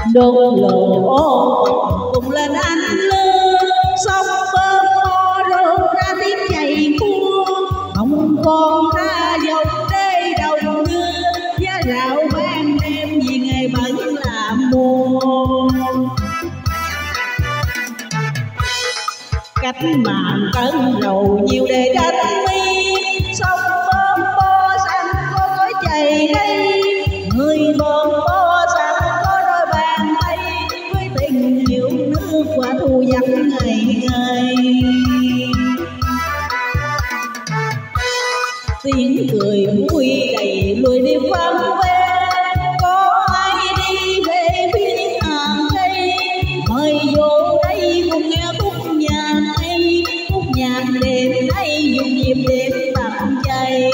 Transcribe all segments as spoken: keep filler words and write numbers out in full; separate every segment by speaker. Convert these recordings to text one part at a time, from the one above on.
Speaker 1: đốt lửa cùng lên anh lương sông bơm mò rô ra tiếng chạy cua không còn ra dòng đê đồng đưa giá rạo ban đêm vì ngày bận làm mùa cách mạng cân dầu nhiều để đánh mi sông bơm bo xanh có gói chày đây người bơm bo xanh có đôi bàn tay với tình yêu nước qua thu dắt ngày ngày tiếng cười vui đầy lùi đi vắng ve có ai đi về phía những hàng cây mời vô đây cùng nghe khúc nhạc hay khúc nhạc đêm nay dùng nhịp đêm tặng chay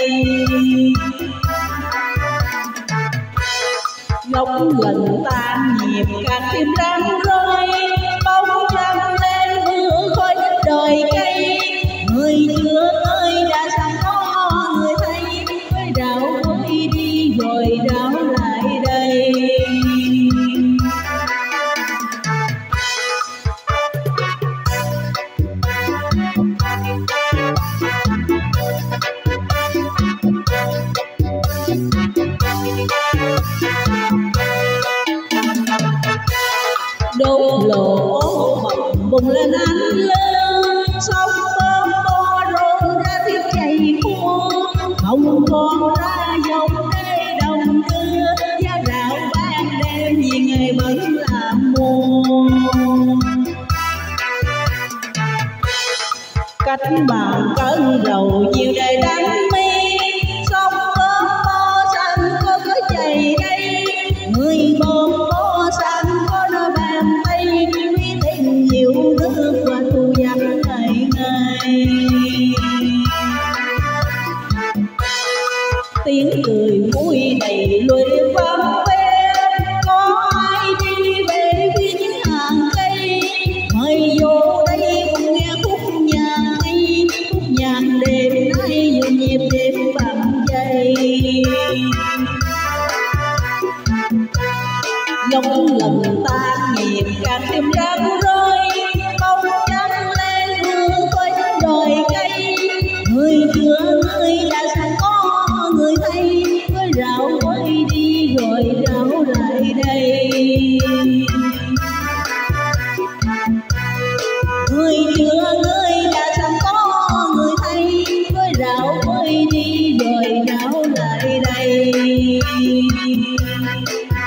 Speaker 1: góc lần tan nhịp càng thêm răng rơi bóng trăng lên mưa khói đời cây người chưa ơi đã sẵn có người thấy với đảo quay đi rồi đảo lại đây đốt lửa bùng lên anh lương sông bơm bo rô ra tiếng chạy cua không còn ra dòng đê đồng đưa giá rạo ban đêm vì ngày bận làm mùa cách mạng cân dầu nhiều để đánh mi sông bơm bo xanh có gói chày đây người bơm bo xanh có đôi bàn tay vì tình yêu nước và thu dắt ngày ngày tiếng cười vui đầy lùi đi vắng ve có ai đi về phía những hàng cây mời vô đây cùng nghe khúc nhạc hay khúc nhạc đêm nay dù nhịp đêm bằng dây góc lần tan nhịp càng thêm răng rơi bóng trăng lên mưa khói đồi cây người chưa người đã sẵn có người thấy với rạo quay đi rồi rạo lại đây người chưa người đã sẵn có người thấy với rạo quay đi rồi rạo lại đây.